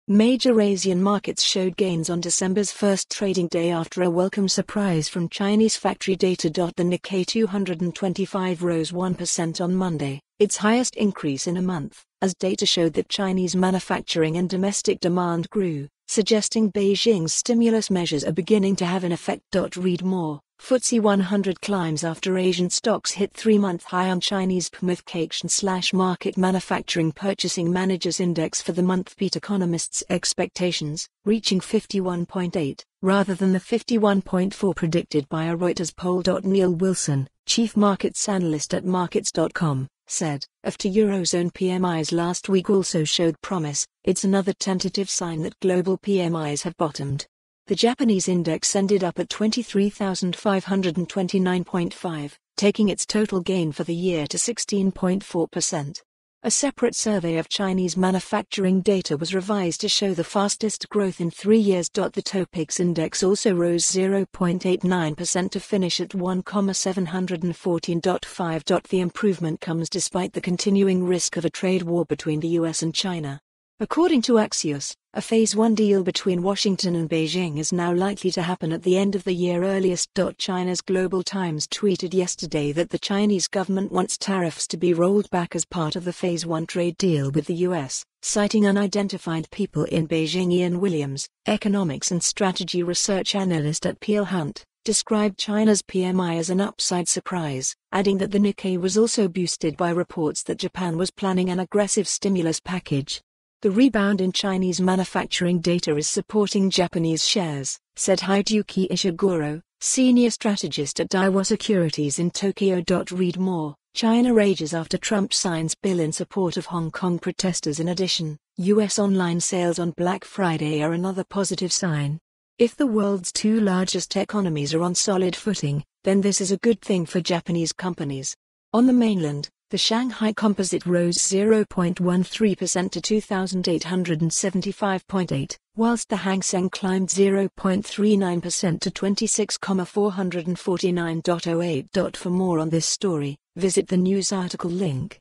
Major Asian markets showed gains on December's first trading day after a welcome surprise from Chinese factory data. The Nikkei 225 rose 1% on Monday, its highest increase in a month, as data showed that Chinese manufacturing and domestic demand grew, suggesting Beijing's stimulus measures are beginning to have an effect. Read more. FTSE 100 climbs after Asian stocks hit 3-month high on Chinese PMIThe Caixin / Markit Manufacturing Purchasing Managers Index for the month beat economists' expectations, reaching 51.8, rather than the 51.4 predicted by a Reuters poll. Neil Wilson, chief markets analyst at Markits.com, said, after Eurozone PMIs last week also showed promise, it's another tentative sign that global PMIs have bottomed. The Japanese index ended up at 23,529.5, taking its total gain for the year to 16.4%. A separate survey of Chinese manufacturing data was revised to show the fastest growth in 3 years. The Topix index also rose 0.89% to finish at 1,714.5. The improvement comes despite the continuing risk of a trade war between the US and China. According to Axios, a Phase 1 deal between Washington and Beijing is now likely to happen at the end of the year. Earliest.China's Global Times tweeted yesterday that the Chinese government wants tariffs to be rolled back as part of the Phase 1 trade deal with the US, citing unidentified people in BeijingIan Williams, economics and strategy research analyst at Peel Hunt, described China's PMI as an upside surprise, adding that the Nikkei was also boosted by reports that Japan was planning an aggressive stimulus package. The rebound in Chinese manufacturing data is supporting Japanese shares, said Hideyuki Ishiguro, senior strategist at Daiwa Securities in Tokyo.Read more. China rages after Trump signs bill in support of Hong Kong protesters. In addition, US online sales on Black Friday are another positive sign. If the world's two largest economies are on solid footing, then this is a good thing for Japanese companies. On the mainland, the Shanghai Composite rose 0.13% to 2,875.8, whilst the Hang Seng climbed 0.39% to 26,449.08. For more on this story, visit the news article link.